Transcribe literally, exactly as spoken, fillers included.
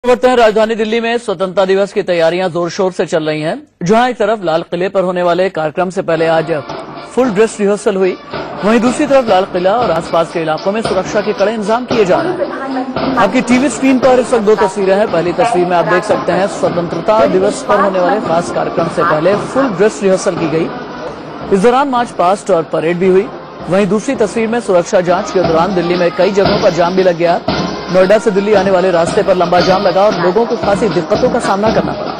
बढ़ते हैं राजधानी दिल्ली में स्वतंत्रता दिवस की तैयारियां जोर शोर से चल रही हैं। जहां एक तरफ लाल किले पर होने वाले कार्यक्रम से पहले आज फुल ड्रेस रिहर्सल हुई, वहीं दूसरी तरफ लाल किला और आसपास के इलाकों में सुरक्षा के कड़े इंतजाम किए जा रहे हैं। आपकी टीवी स्क्रीन पर इस वक्त दो तस्वीरें हैं। पहली तस्वीर में आप देख सकते हैं स्वतंत्रता दिवस पर होने वाले खास कार्यक्रम से पहले फुल ड्रेस रिहर्सल की गई। इस दौरान मार्च पास्ट और परेड भी हुई। वहीं दूसरी तस्वीर में सुरक्षा जांच के दौरान दिल्ली में कई जगहों पर जाम भी लग गया। नोएडा से दिल्ली आने वाले रास्ते पर लंबा जाम लगा और लोगों को खासी दिक्कतों का सामना करना पड़ा।